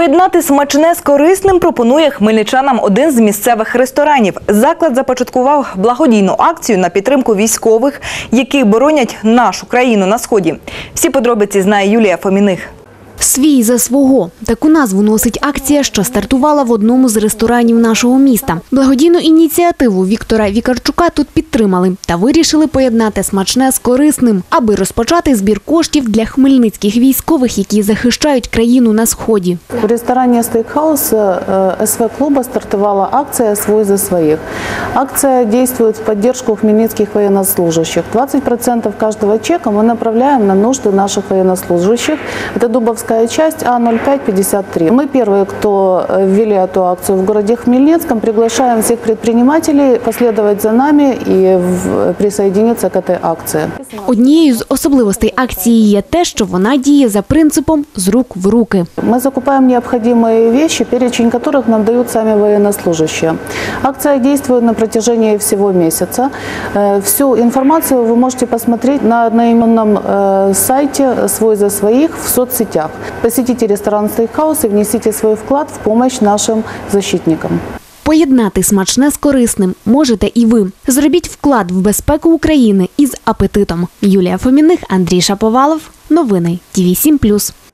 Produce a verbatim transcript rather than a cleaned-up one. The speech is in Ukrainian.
Поєднати смачне з корисним пропонує хмельничанам один з місцевих ресторанів. Заклад започаткував благодійну акцію на підтримку військових, які боронять нашу країну на Сході. Всі подробиці знає Юлія Фоміних. «Свій за свого» – таку назву носить акція, що стартувала в одному з ресторанів нашого міста. Благодійну ініціативу Віктора Вікарчука тут підтримали та вирішили поєднати смачне з корисним, аби розпочати збір коштів для хмельницьких військових, які захищають країну на Сході. У ресторані «Стейкхаус» ес ве клуба стартувала акція «Свой за своих». Акция действует в поддержку хмельницких военнослужащих. двадцать процентов каждого чека мы направляем на нужды наших военнослужащих. Это Дубовская часть А ноль пять пятьдесят три. Мы первые, кто ввели эту акцию в городе Хмельницком. Приглашаем всех предпринимателей последовать за нами и присоединиться к этой акции. Однією з особливостей акції є те, що вона діє за принципом «з рук в руки». Мы закупаем необходимые вещи, перечень которых нам дают сами военнослужащие. Акция действует на протяжении всего месяца. Всю информацию вы можете посмотреть на одноименном сайте «Свой за своих» в соцсетях. Посетите ресторан «Стейкхаус» и внесите свой вклад в помощь нашим защитникам. Поєднати смачне з корисним можете і ви. Зробіть вклад в безпеку України із апетитом. Юлія Фоміних, Андрій Шаповалов. Новини Ті Ві сім плюс.